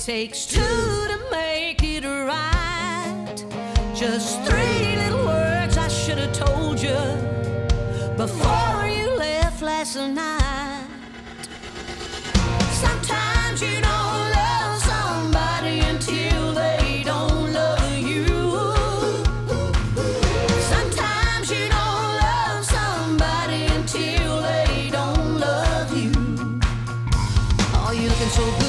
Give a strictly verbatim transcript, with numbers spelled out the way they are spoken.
takes two to make it right. Just three little words I should have told you before you left last night. Sometimes you don't love somebody until they don't love you. Sometimes you don't love somebody until they don't love you. Oh, you're looking so good.